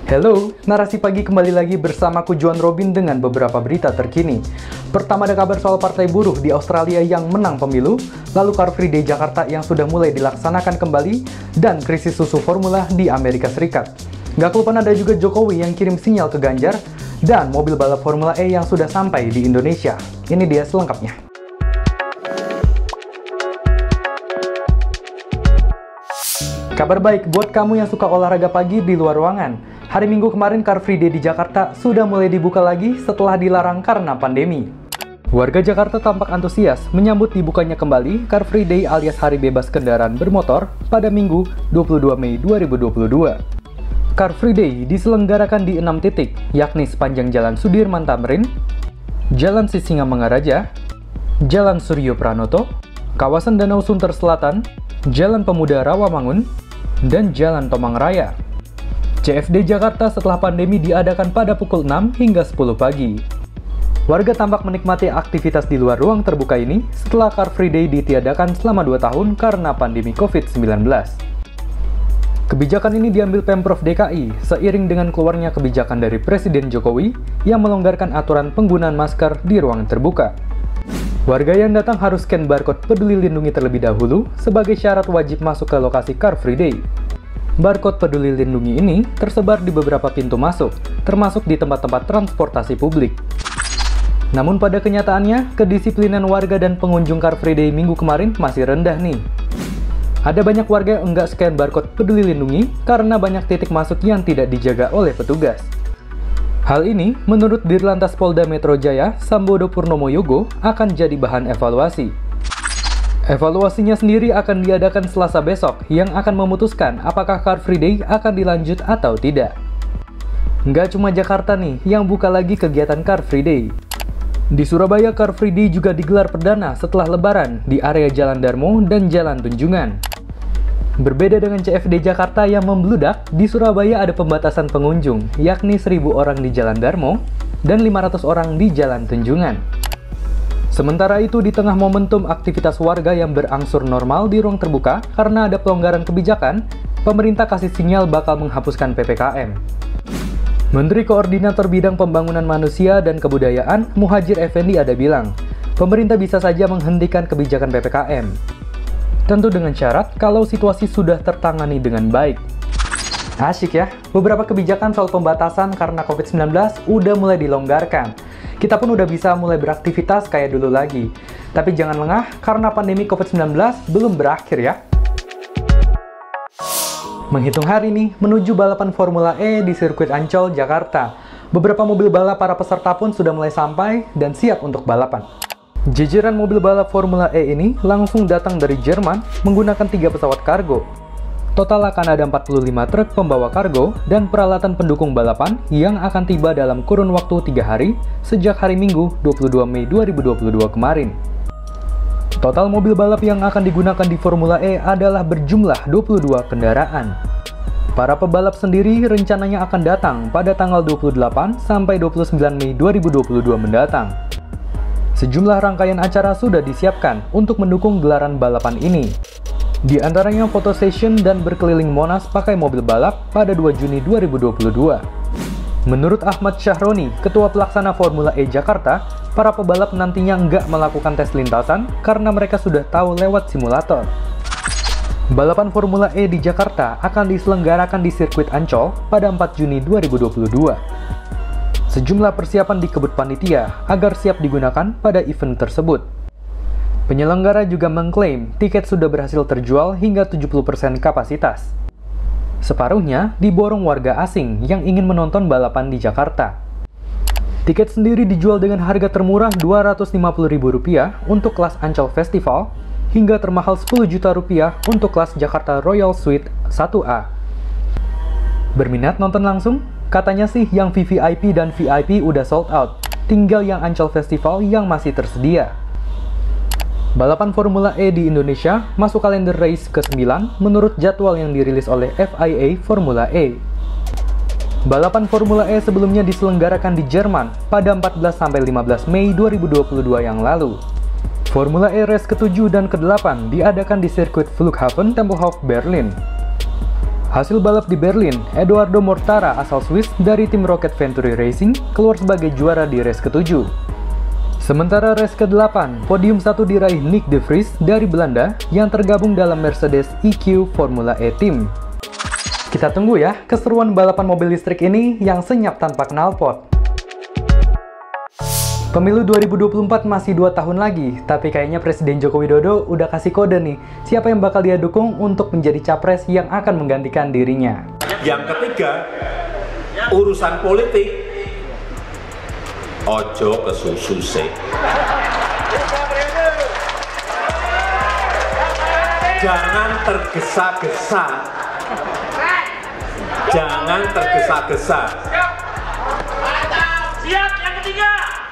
Halo, Narasi Pagi kembali lagi bersamaku Juan Robin dengan beberapa berita terkini. Pertama ada kabar soal Partai Buruh di Australia yang menang pemilu, lalu Car Free Day Jakarta yang sudah mulai dilaksanakan kembali, dan krisis susu formula di Amerika Serikat. Gak kelupaan ada juga Jokowi yang kirim sinyal ke Ganjar, dan mobil balap Formula E yang sudah sampai di Indonesia. Ini dia selengkapnya. Kabar baik buat kamu yang suka olahraga pagi di luar ruangan. Hari Minggu kemarin Car Free Day di Jakarta sudah mulai dibuka lagi setelah dilarang karena pandemi. Warga Jakarta tampak antusias menyambut dibukanya kembali Car Free Day alias Hari Bebas Kendaraan Bermotor pada Minggu 22 Mei 2022. Car Free Day diselenggarakan di 6 titik, yakni sepanjang Jalan Sudirman Tamrin, Jalan Sisingamangaraja, Jalan Suryo Pranoto, kawasan Danau Sunter Selatan, Jalan Pemuda Rawamangun, dan Jalan Tomang Raya. CFD Jakarta setelah pandemi diadakan pada pukul 6 hingga 10 pagi. Warga tampak menikmati aktivitas di luar ruang terbuka ini setelah Car Free Day ditiadakan selama 2 tahun karena pandemi COVID-19. Kebijakan ini diambil Pemprov DKI seiring dengan keluarnya kebijakan dari Presiden Jokowi yang melonggarkan aturan penggunaan masker di ruang terbuka. Warga yang datang harus scan barcode Peduli Lindungi terlebih dahulu sebagai syarat wajib masuk ke lokasi Car Free Day. Barcode Peduli Lindungi ini tersebar di beberapa pintu masuk, termasuk di tempat-tempat transportasi publik. Namun pada kenyataannya, kedisiplinan warga dan pengunjung Car Free Day minggu kemarin masih rendah nih. Ada banyak warga yang enggak scan barcode Peduli Lindungi karena banyak titik masuk yang tidak dijaga oleh petugas. Hal ini, menurut Dirlantas Polda Metro Jaya, Sambodo Purnomo Yogo, akan jadi bahan evaluasi. Evaluasinya sendiri akan diadakan Selasa besok, yang akan memutuskan apakah Car Free Day akan dilanjut atau tidak. Nggak cuma Jakarta nih yang buka lagi kegiatan Car Free Day. Di Surabaya, Car Free Day juga digelar perdana setelah Lebaran di area Jalan Darmo dan Jalan Tunjungan. Berbeda dengan CFD Jakarta yang membludak, di Surabaya ada pembatasan pengunjung, yakni 1.000 orang di Jalan Darmo dan 500 orang di Jalan Tunjungan. Sementara itu, di tengah momentum aktivitas warga yang berangsur normal di ruang terbuka karena ada pelonggaran kebijakan, pemerintah kasih sinyal bakal menghapuskan PPKM. Menteri Koordinator Bidang Pembangunan Manusia dan Kebudayaan, Muhadjir Effendi ada bilang, pemerintah bisa saja menghentikan kebijakan PPKM. Tentu dengan syarat kalau situasi sudah tertangani dengan baik. Asyik ya, beberapa kebijakan soal pembatasan karena COVID-19 udah mulai dilonggarkan. Kita pun udah bisa mulai beraktivitas kayak dulu lagi. Tapi jangan lengah karena pandemi COVID-19 belum berakhir ya. Menghitung hari nih menuju balapan Formula E di sirkuit Ancol, Jakarta. Beberapa mobil balap para peserta pun sudah mulai sampai dan siap untuk balapan. Jajaran mobil balap Formula E ini langsung datang dari Jerman menggunakan 3 pesawat kargo. Total akan ada 45 truk pembawa kargo dan peralatan pendukung balapan yang akan tiba dalam kurun waktu 3 hari sejak hari Minggu 22 Mei 2022 kemarin. Total mobil balap yang akan digunakan di Formula E adalah berjumlah 22 kendaraan. Para pebalap sendiri rencananya akan datang pada tanggal 28 sampai 29 Mei 2022 mendatang. Sejumlah rangkaian acara sudah disiapkan untuk mendukung gelaran balapan ini. Di antaranya foto session dan berkeliling Monas pakai mobil balap pada 2 Juni 2022. Menurut Ahmad Syahroni, Ketua Pelaksana Formula E Jakarta, para pebalap nantinya nggak melakukan tes lintasan karena mereka sudah tahu lewat simulator. Balapan Formula E di Jakarta akan diselenggarakan di sirkuit Ancol pada 4 Juni 2022. Sejumlah persiapan dikebut panitia agar siap digunakan pada event tersebut. Penyelenggara juga mengklaim tiket sudah berhasil terjual hingga 70% kapasitas. Separuhnya diborong warga asing yang ingin menonton balapan di Jakarta. Tiket sendiri dijual dengan harga termurah Rp250.000 untuk kelas Ancol Festival hingga termahal Rp10 juta untuk kelas Jakarta Royal Suite 1A. Berminat nonton langsung? Katanya sih yang VVIP dan VIP udah sold out, tinggal yang Ancol Festival yang masih tersedia. Balapan Formula E di Indonesia masuk kalender race ke-9 menurut jadwal yang dirilis oleh FIA Formula E. Balapan Formula E sebelumnya diselenggarakan di Jerman pada 14-15 Mei 2022 yang lalu. Formula E race ke-7 dan ke-8 diadakan di sirkuit Flughafen Tempelhof Berlin. Hasil balap di Berlin, Edoardo Mortara asal Swiss dari tim Rocket Venturi Racing keluar sebagai juara di race ke-7. Sementara race ke-8, podium 1 diraih Nick de Vries dari Belanda yang tergabung dalam Mercedes EQ Formula E Team. Kita tunggu ya keseruan balapan mobil listrik ini yang senyap tanpa knalpot. Pemilu 2024 masih 2 tahun lagi, tapi kayaknya Presiden Joko Widodo udah kasih kode nih, siapa yang bakal dia dukung untuk menjadi capres yang akan menggantikan dirinya. Yang ketiga, urusan politik, ojo kesusu sih. Jangan tergesa-gesa. Jangan tergesa-gesa. Siap, yang ketiga.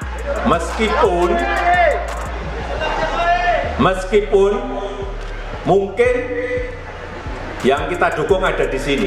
Meskipun mungkin yang kita dukung ada di sini.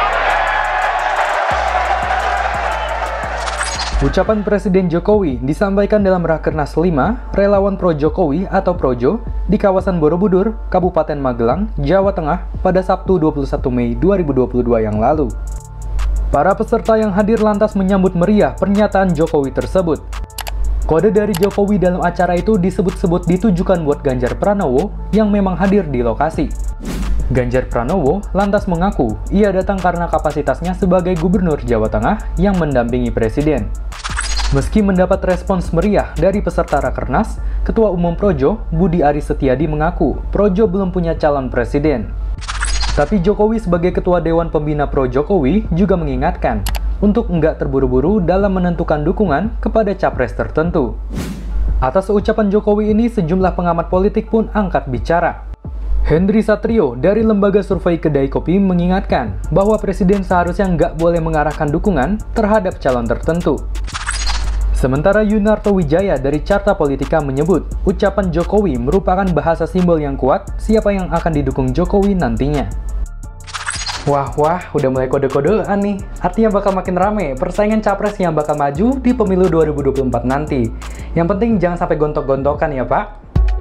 Ucapan Presiden Jokowi disampaikan dalam Rakernas 5 Relawan Pro Jokowi atau Projo di kawasan Borobudur, Kabupaten Magelang, Jawa Tengah pada Sabtu 21 Mei 2022 yang lalu. Para peserta yang hadir lantas menyambut meriah pernyataan Jokowi tersebut. Kode dari Jokowi dalam acara itu disebut-sebut ditujukan buat Ganjar Pranowo yang memang hadir di lokasi. Ganjar Pranowo lantas mengaku ia datang karena kapasitasnya sebagai Gubernur Jawa Tengah yang mendampingi Presiden. Meski mendapat respons meriah dari peserta Rakernas, Ketua Umum Projo, Budi Aris Setiadi mengaku Projo belum punya calon presiden. Tapi Jokowi sebagai Ketua Dewan Pembina Pro Jokowi juga mengingatkan untuk enggak terburu-buru dalam menentukan dukungan kepada capres tertentu. Atas ucapan Jokowi ini, sejumlah pengamat politik pun angkat bicara. Hendry Satrio dari lembaga survei Kedai Kopi mengingatkan bahwa Presiden seharusnya nggak boleh mengarahkan dukungan terhadap calon tertentu. Sementara Yunarto Wijaya dari Carta Politika menyebut ucapan Jokowi merupakan bahasa simbol yang kuat siapa yang akan didukung Jokowi nantinya. Wah, udah mulai kode-kodean nih. Artinya bakal makin rame persaingan capres yang bakal maju di pemilu 2024 nanti. Yang penting jangan sampai gontok-gontokan ya, Pak.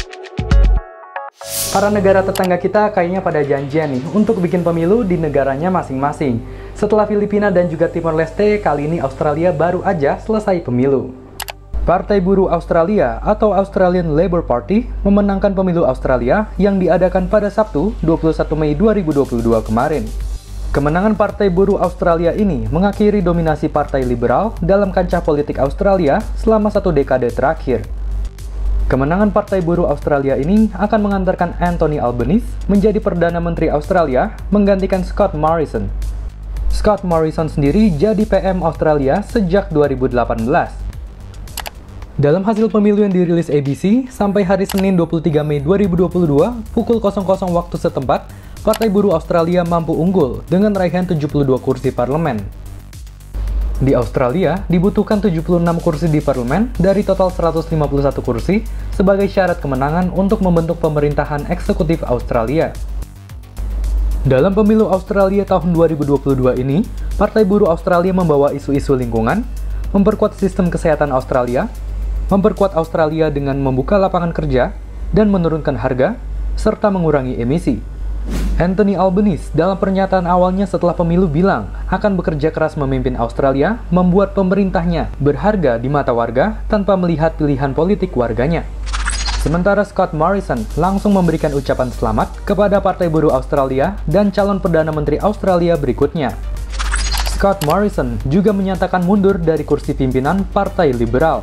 Para negara tetangga kita kayaknya pada janjian nih untuk bikin pemilu di negaranya masing-masing. Setelah Filipina dan juga Timor Leste, kali ini Australia baru aja selesai pemilu. Partai Buruh Australia atau Australian Labour Party memenangkan pemilu Australia yang diadakan pada Sabtu 21 Mei 2022 kemarin. Kemenangan Partai Buruh Australia ini mengakhiri dominasi Partai Liberal dalam kancah politik Australia selama 1 dekade terakhir. Kemenangan Partai Buruh Australia ini akan mengantarkan Anthony Albanese menjadi Perdana Menteri Australia menggantikan Scott Morrison. Scott Morrison sendiri jadi PM Australia sejak 2018. Dalam hasil pemilu yang dirilis ABC, sampai hari Senin 23 Mei 2022, pukul 00 waktu setempat, Partai Buruh Australia mampu unggul dengan raihan 72 kursi parlemen. Di Australia, dibutuhkan 76 kursi di parlemen dari total 151 kursi sebagai syarat kemenangan untuk membentuk pemerintahan eksekutif Australia. Dalam pemilu Australia tahun 2022 ini, Partai Buruh Australia membawa isu-isu lingkungan, memperkuat sistem kesehatan Australia, memperkuat Australia dengan membuka lapangan kerja, dan menurunkan harga, serta mengurangi emisi. Anthony Albanese dalam pernyataan awalnya setelah pemilu bilang akan bekerja keras memimpin Australia, membuat pemerintahnya berharga di mata warga tanpa melihat pilihan politik warganya. Sementara Scott Morrison langsung memberikan ucapan selamat kepada Partai Buruh Australia dan calon Perdana Menteri Australia berikutnya. Scott Morrison juga menyatakan mundur dari kursi pimpinan Partai Liberal.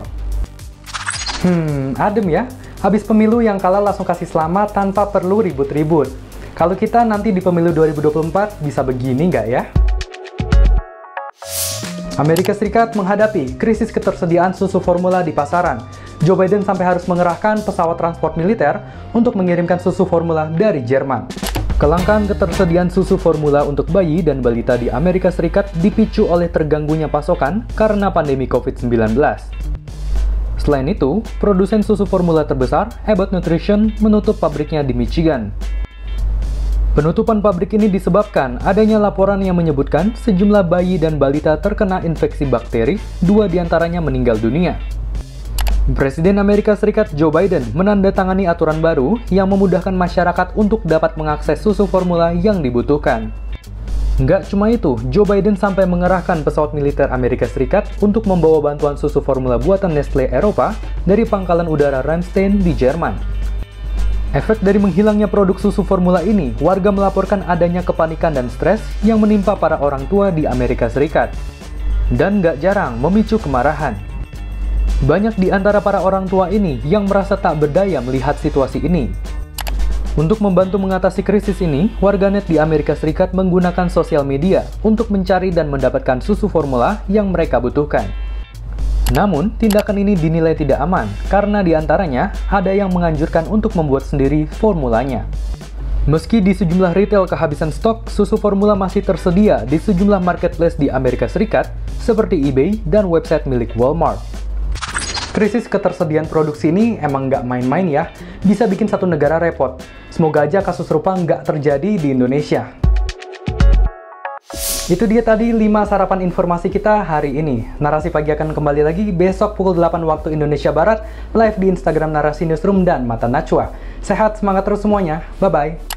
Adem ya, habis pemilu yang kalah langsung kasih selamat tanpa perlu ribut-ribut. Kalau kita nanti di pemilu 2024 bisa begini nggak ya? Amerika Serikat menghadapi krisis ketersediaan susu formula di pasaran. Joe Biden sampai harus mengerahkan pesawat transport militer untuk mengirimkan susu formula dari Jerman. Kelangkaan ketersediaan susu formula untuk bayi dan balita di Amerika Serikat dipicu oleh terganggunya pasokan karena pandemi COVID-19. Selain itu, produsen susu formula terbesar, Abbott Nutrition, menutup pabriknya di Michigan. Penutupan pabrik ini disebabkan adanya laporan yang menyebutkan sejumlah bayi dan balita terkena infeksi bakteri, 2 diantaranya meninggal dunia. Presiden Amerika Serikat Joe Biden menandatangani aturan baru yang memudahkan masyarakat untuk dapat mengakses susu formula yang dibutuhkan. Nggak cuma itu, Joe Biden sampai mengerahkan pesawat militer Amerika Serikat untuk membawa bantuan susu formula buatan Nestle Eropa dari pangkalan udara Ramstein di Jerman. Efek dari menghilangnya produk susu formula ini, warga melaporkan adanya kepanikan dan stres yang menimpa para orang tua di Amerika Serikat. Dan nggak jarang memicu kemarahan. Banyak di antara para orang tua ini yang merasa tak berdaya melihat situasi ini. Untuk membantu mengatasi krisis ini, warganet di Amerika Serikat menggunakan sosial media untuk mencari dan mendapatkan susu formula yang mereka butuhkan. Namun, tindakan ini dinilai tidak aman karena di antaranya ada yang menganjurkan untuk membuat sendiri formulanya. Meski di sejumlah retail kehabisan stok, susu formula masih tersedia di sejumlah marketplace di Amerika Serikat seperti eBay dan website milik Walmart. Krisis ketersediaan produksi ini emang nggak main-main ya, bisa bikin satu negara repot. Semoga aja kasus serupa nggak terjadi di Indonesia. Itu dia tadi 5 sarapan informasi kita hari ini. Narasi Pagi akan kembali lagi besok pukul 8 waktu Indonesia Barat, live di Instagram Narasi Newsroom dan Mata Najwa. Sehat, semangat terus semuanya. Bye-bye.